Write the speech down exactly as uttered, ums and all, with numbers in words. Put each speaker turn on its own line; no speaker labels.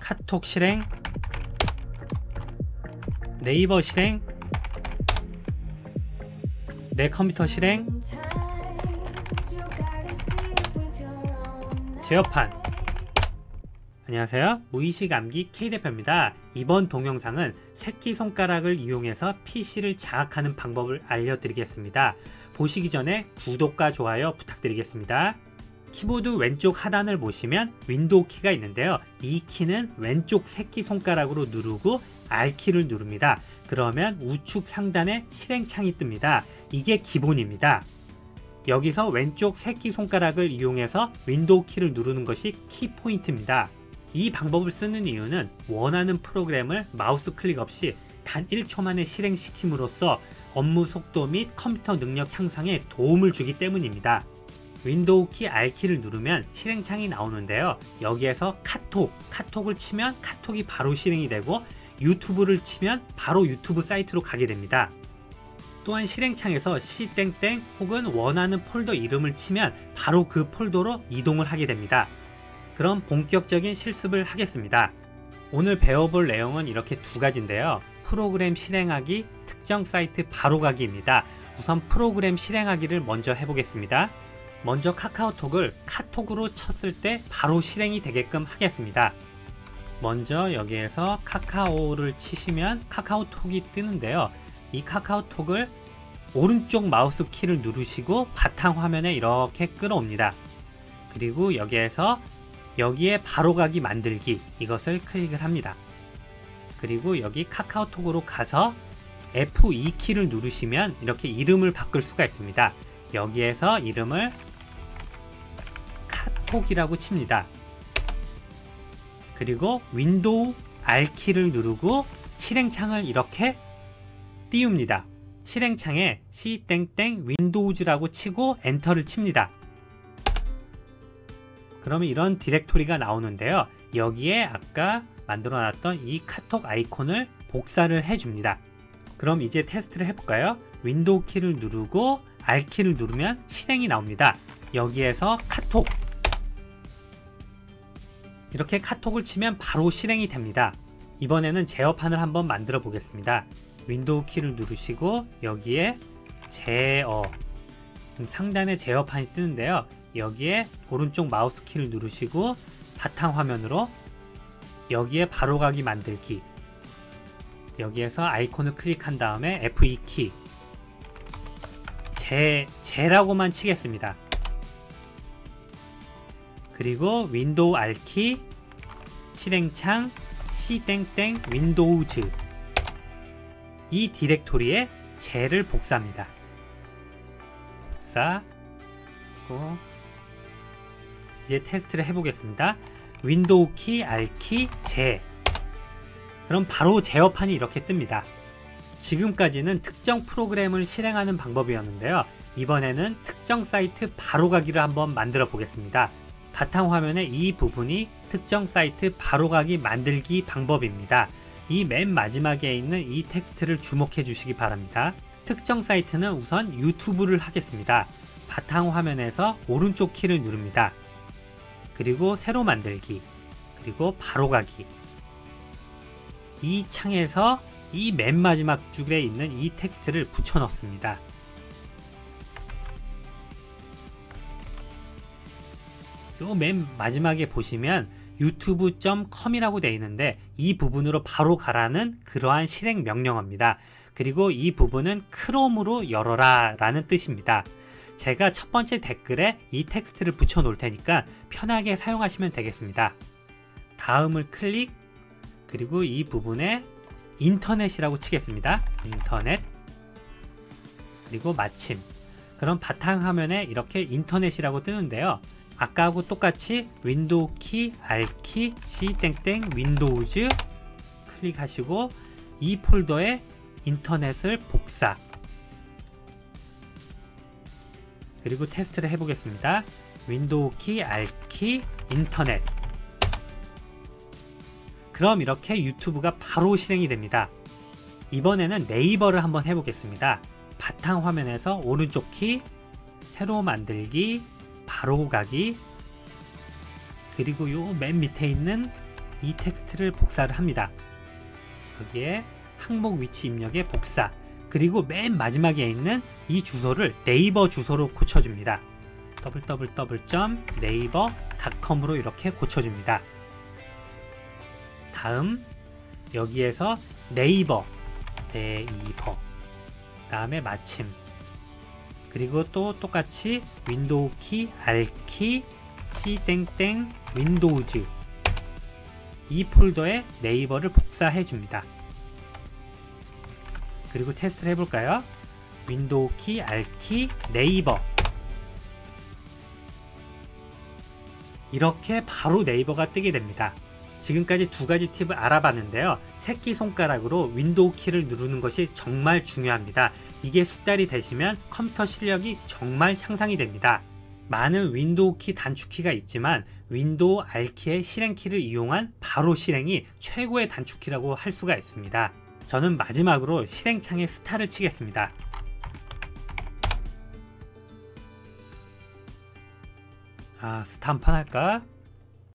카톡 실행, 네이버 실행, 내 컴퓨터 실행, 제어판. 안녕하세요, 무의식 암기 K 대표입니다. 이번 동영상은 새끼손가락을 이용해서 피시를 장악하는 방법을 알려드리겠습니다. 보시기 전에 구독과 좋아요 부탁드리겠습니다. 키보드 왼쪽 하단을 보시면 윈도우 키가 있는데요. 이 키는 왼쪽 새끼손가락으로 누르고 R키를 누릅니다. 그러면 우측 상단에 실행창이 뜹니다. 이게 기본입니다. 여기서 왼쪽 새끼손가락을 이용해서 윈도우 키를 누르는 것이 키포인트입니다. 이 방법을 쓰는 이유는 원하는 프로그램을 마우스 클릭 없이 단 일 초 만에 실행시킴으로써 업무 속도 및 컴퓨터 능력 향상에 도움을 주기 때문입니다. 윈도우 키 R키를 누르면 실행창이 나오는데요. 여기에서 카톡, 카톡을 치면 카톡이 바로 실행이 되고 유튜브를 치면 바로 유튜브 사이트로 가게 됩니다. 또한 실행창에서 씨 땡땡 혹은 원하는 폴더 이름을 치면 바로 그 폴더로 이동을 하게 됩니다. 그럼 본격적인 실습을 하겠습니다. 오늘 배워볼 내용은 이렇게 두 가지인데요. 프로그램 실행하기, 특정 사이트 바로 가기입니다. 우선 프로그램 실행하기를 먼저 해보겠습니다. 먼저 카카오톡을 카톡으로 쳤을 때 바로 실행이 되게끔 하겠습니다. 먼저 여기에서 카카오를 치시면 카카오톡이 뜨는데요. 이 카카오톡을 오른쪽 마우스 키를 누르시고 바탕화면에 이렇게 끌어옵니다. 그리고 여기에서 여기에 바로가기 만들기, 이것을 클릭을 합니다. 그리고 여기 카카오톡으로 가서 에프 이 키를 누르시면 이렇게 이름을 바꿀 수가 있습니다. 여기에서 이름을 카톡이라고 칩니다. 그리고 윈도우 R키를 누르고 실행창을 이렇게 띄웁니다. 실행창에 씨 땡땡 윈도우즈라고 치고 엔터를 칩니다. 그러면 이런 디렉토리가 나오는데요. 여기에 아까 만들어 놨던 이 카톡 아이콘을 복사를 해줍니다. 그럼 이제 테스트를 해볼까요? 윈도우 키를 누르고 R키를 누르면 실행이 나옵니다. 여기에서 카톡, 이렇게 카톡을 치면 바로 실행이 됩니다. 이번에는 제어판을 한번 만들어 보겠습니다. 윈도우 키를 누르시고 여기에 제어, 상단에 제어판이 뜨는데요. 여기에 오른쪽 마우스 키를 누르시고 바탕화면으로 여기에 바로가기 만들기, 여기에서 아이콘을 클릭한 다음에 에프 이 키, 제, 제라고만 치겠습니다. 그리고 윈도우 R키, 실행창, 씨 땡땡 윈도우즈, 이 디렉토리에 제를 복사합니다. 복사. 이제 테스트를 해보겠습니다. 윈도우 키, R키, 제. 그럼 바로 제어판이 이렇게 뜹니다. 지금까지는 특정 프로그램을 실행하는 방법이었는데요. 이번에는 특정 사이트 바로가기를 한번 만들어 보겠습니다. 바탕화면에 이 부분이 특정 사이트 바로가기 만들기 방법입니다. 이 맨 마지막에 있는 이 텍스트를 주목해 주시기 바랍니다. 특정 사이트는 우선 유튜브를 하겠습니다. 바탕화면에서 오른쪽 키를 누릅니다. 그리고 새로 만들기, 그리고 바로가기. 이 창에서 이 맨 마지막 줄에 있는 이 텍스트를 붙여 넣습니다. 요 맨 마지막에 보시면 유튜브 닷 컴이라고 되어 있는데 이 부분으로 바로 가라는 그러한 실행 명령어입니다. 그리고 이 부분은 크롬으로 열어라 라는 뜻입니다. 제가 첫 번째 댓글에 이 텍스트를 붙여 놓을 테니까 편하게 사용하시면 되겠습니다. 다음을 클릭, 그리고 이 부분에 인터넷이라고 치겠습니다. 인터넷, 그리고 마침. 그럼 바탕화면에 이렇게 인터넷이라고 뜨는데요. 아까하고 똑같이 윈도우 키, R키, 씨 땡땡 윈도우즈 클릭하시고 이 폴더에 인터넷을 복사. 그리고 테스트를 해보겠습니다. 윈도우 키, R키, 인터넷. 그럼 이렇게 유튜브가 바로 실행이 됩니다. 이번에는 네이버를 한번 해보겠습니다. 바탕화면에서 오른쪽 키, 새로 만들기, 바로 가기, 그리고 요 맨 밑에 있는 이 텍스트를 복사를 합니다. 여기에 항목 위치 입력에 복사, 그리고 맨 마지막에 있는 이 주소를 네이버 주소로 고쳐줍니다. 더블유 더블유 더블유 점 네이버 닷컴으로 이렇게 고쳐줍니다. 다음 여기에서 네이버 네이버 다음에 마침, 그리고 또 똑같이 윈도우 키, 알 키, C 땡땡 윈도우즈, 이 폴더에 네이버를 복사해 줍니다. 그리고 테스트를 해볼까요? 윈도우 키, 알 키, 네이버. 이렇게 바로 네이버가 뜨게 됩니다. 지금까지 두 가지 팁을 알아봤는데요. 새끼손가락으로 윈도우 키를 누르는 것이 정말 중요합니다. 이게 숙달이 되시면 컴퓨터 실력이 정말 향상이 됩니다. 많은 윈도우 키 단축키가 있지만 윈도우 R키의 실행키를 이용한 바로 실행이 최고의 단축키라고 할 수가 있습니다. 저는 마지막으로 실행창에 스타를 치겠습니다. 아, 스타 한판 할까?